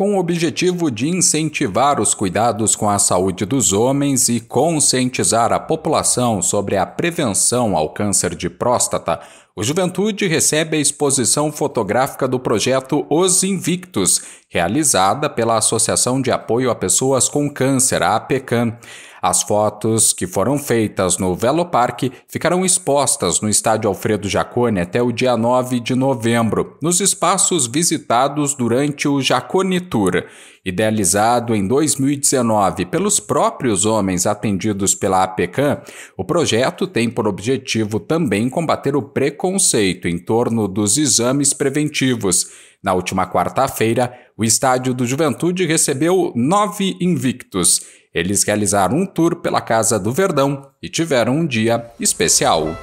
Com o objetivo de incentivar os cuidados com a saúde dos homens e conscientizar a população sobre a prevenção ao câncer de próstata, o Juventude recebe a exposição fotográfica do projeto Os Invictos, realizada pela Associação de Apoio a Pessoas com Câncer, a APECAM. As fotos que foram feitas no Veloparque ficarão expostas no Estádio Alfredo Jaconi até o dia 9 de novembro, nos espaços visitados durante o Jaconi Tour. Idealizado em 2019 pelos próprios homens atendidos pela APECAM, o projeto tem por objetivo também combater o preconceito em torno dos exames preventivos. Na última quarta-feira, o Estádio do Juventude recebeu 9 invictos. Eles realizaram um tour pela Casa do Verdão e tiveram um dia especial.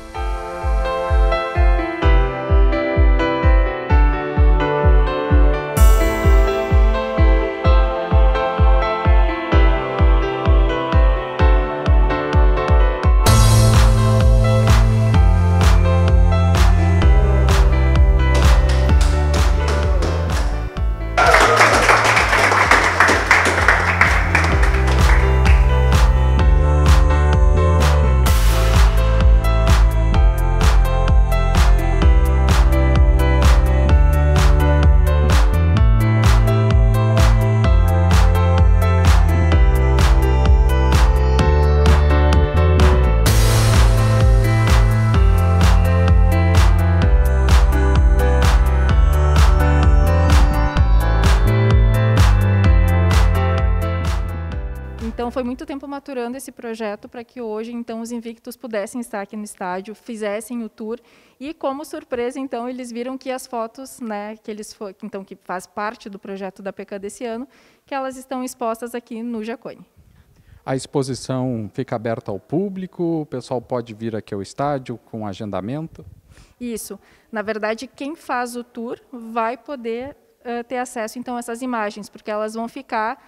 Então, foi muito tempo maturando esse projeto para que hoje, então, os Invictos pudessem estar aqui no estádio, fizessem o tour e, como surpresa, então, eles viram que as fotos, né, que faz parte do projeto da APECAM desse ano, que elas estão expostas aqui no Jaconi. A exposição fica aberta ao público, o pessoal pode vir aqui ao estádio com agendamento? Isso. Na verdade, quem faz o tour vai poder ter acesso, então, a essas imagens, porque elas vão ficar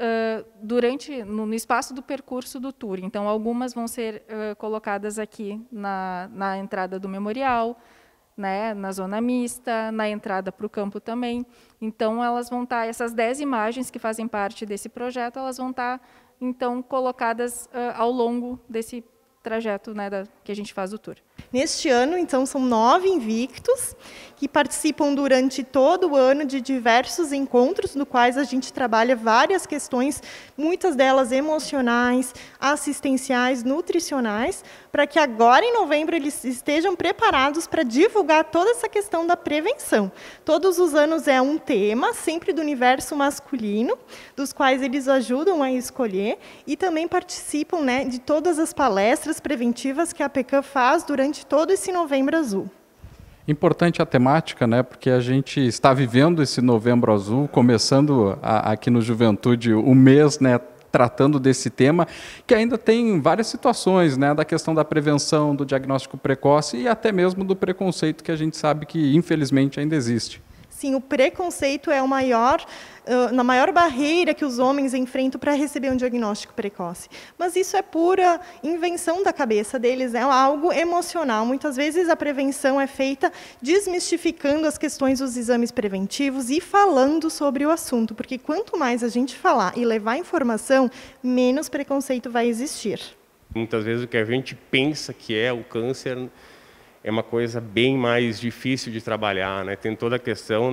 no espaço do percurso do tour. Então, algumas vão ser colocadas aqui na entrada do memorial, né, na zona mista, na entrada para o campo também. Então, elas vão estar, essas 10 imagens que fazem parte desse projeto, elas vão estar, então, colocadas ao longo desse trajeto, né, que a gente faz o tour. Neste ano, então, são 9 invictos que participam durante todo o ano de diversos encontros, no quais a gente trabalha várias questões, muitas delas emocionais, assistenciais, nutricionais, para que agora em novembro eles estejam preparados para divulgar toda essa questão da prevenção. Todos os anos é um tema, sempre do universo masculino, dos quais eles ajudam a escolher e também participam, né, de todas as palestras preventivas que a APECAM faz durante todo esse Novembro Azul. Importante a temática, né? Porque a gente está vivendo esse Novembro Azul, começando aqui no Juventude o mês, né, tratando desse tema, que ainda tem várias situações, né, da questão da prevenção, do diagnóstico precoce e até mesmo do preconceito que a gente sabe que infelizmente ainda existe. Sim, o preconceito é a maior barreira que os homens enfrentam para receber um diagnóstico precoce. Mas isso é pura invenção da cabeça deles, é algo emocional. Muitas vezes a prevenção é feita desmistificando as questões dos exames preventivos e falando sobre o assunto, porque quanto mais a gente falar e levar informação, menos preconceito vai existir. Muitas vezes o que a gente pensa que é o câncer é uma coisa bem mais difícil de trabalhar, né? Tem toda a questão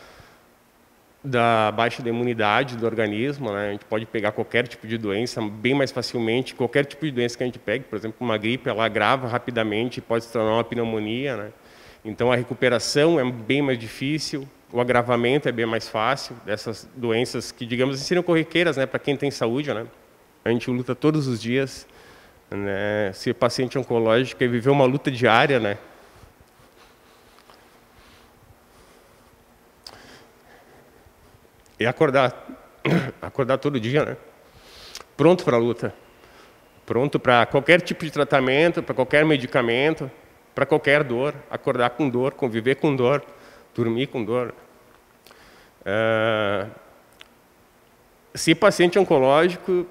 da baixa da imunidade do organismo, né? A gente pode pegar qualquer tipo de doença bem mais facilmente, qualquer tipo de doença que a gente pegue, por exemplo, uma gripe, ela agrava rapidamente e pode se tornar uma pneumonia, né? Então a recuperação é bem mais difícil, o agravamento é bem mais fácil dessas doenças que, digamos assim, seriam corriqueiras, né, para quem tem saúde, né? A gente luta todos os dias, né? Ser paciente oncológico é viver uma luta diária, né? E acordar todo dia, né? Pronto para a luta, pronto para qualquer tipo de tratamento, para qualquer medicamento, para qualquer dor, acordar com dor, conviver com dor, dormir com dor. Ser paciente oncológico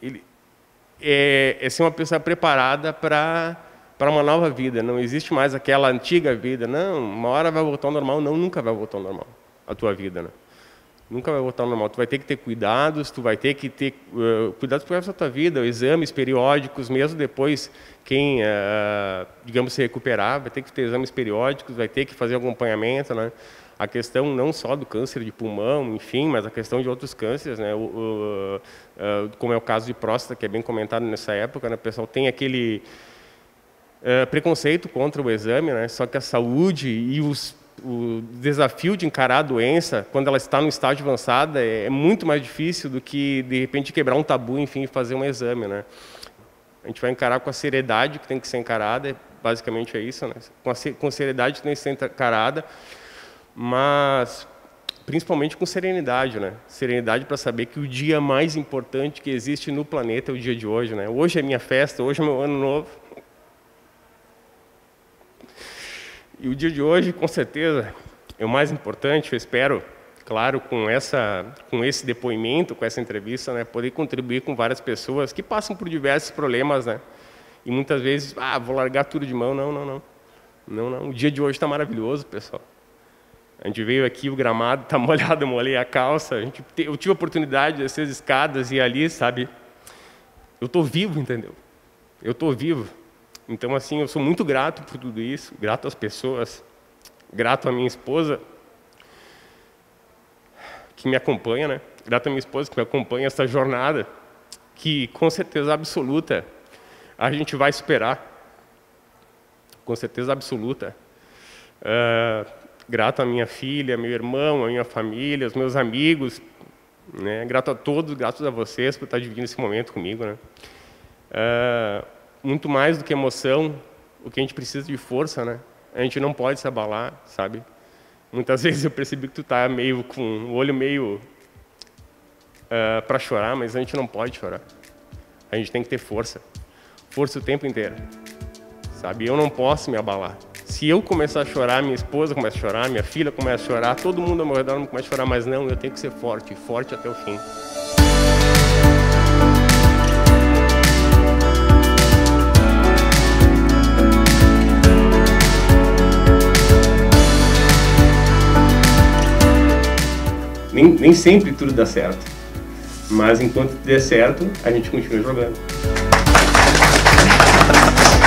é ser uma pessoa preparada para uma nova vida. Não existe mais aquela antiga vida. Não, uma hora vai voltar ao normal. Não, nunca vai voltar ao normal a tua vida, né? Nunca vai voltar ao normal. Tu vai ter que ter cuidados, tu vai ter que ter cuidados por resto da tua vida, exames periódicos, mesmo depois quem, digamos, se recuperar, vai ter que ter exames periódicos, vai ter que fazer acompanhamento, né? A questão não só do câncer de pulmão, enfim, mas a questão de outros cânceres, né? Como é o caso de próstata, que é bem comentado nessa época, né? O pessoal tem aquele preconceito contra o exame, né? Só que a saúde e o desafio de encarar a doença, quando ela está no estágio avançado, é muito mais difícil do que, de repente, quebrar um tabu, enfim, fazer um exame, né? A gente vai encarar com a seriedade que tem que ser encarada, basicamente é isso, né? Com a seriedade que tem que ser encarada, mas principalmente com serenidade, né? Serenidade para saber que o dia mais importante que existe no planeta é o dia de hoje, né? Hoje é minha festa, hoje é meu ano novo. E o dia de hoje, com certeza, é o mais importante, eu espero, claro, com esse depoimento, com essa entrevista, né, poder contribuir com várias pessoas que passam por diversos problemas, né? E muitas vezes, vou largar tudo de mão. Não. O dia de hoje está maravilhoso, pessoal. A gente veio aqui, o gramado está molhado, eu molhei a calça. Eu tive a oportunidade de descer as escadas e ali, sabe? Eu estou vivo, entendeu? Eu estou vivo. Então, assim, eu sou muito grato por tudo isso, grato às pessoas, grato à minha esposa, que me acompanha, né? Grato à minha esposa que me acompanha essa jornada, que, com certeza absoluta, a gente vai superar. Com certeza absoluta. Grato à minha filha, meu irmão, à minha família, aos meus amigos, né? Grato a todos, grato a vocês por estar dividindo esse momento comigo, né? Muito mais do que emoção, o que a gente precisa de força, né? A gente não pode se abalar, sabe? Muitas vezes eu percebi que tu tá meio com o olho meio para chorar, mas a gente não pode chorar. A gente tem que ter força o tempo inteiro, sabe? Eu não posso me abalar. Se eu começar a chorar, minha esposa começa a chorar, minha filha começa a chorar, todo mundo ao meu redor começa a chorar, mas não, eu tenho que ser forte até o fim. Nem sempre tudo dá certo, mas enquanto der certo, a gente continua jogando.